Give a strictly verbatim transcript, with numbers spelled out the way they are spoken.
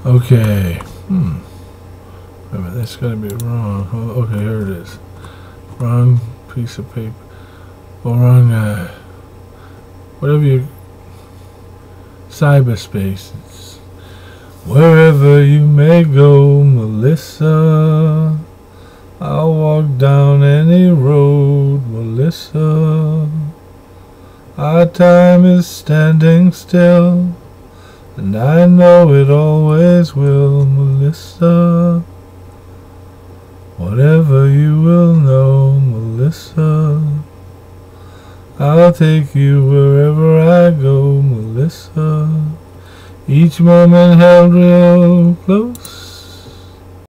Okay. Hmm. Wait a minute, that's gotta be wrong. Oh, okay, here it is. Wrong piece of paper. Or wrong, uh, whatever you... Cyberspace. It's, wherever you may go, Melissa, I'll walk down any road, Melissa. Our time is standing still, and I know it always will, Melissa. Whatever you will know, Melissa, I'll take you wherever I go, Melissa. Each moment held real close.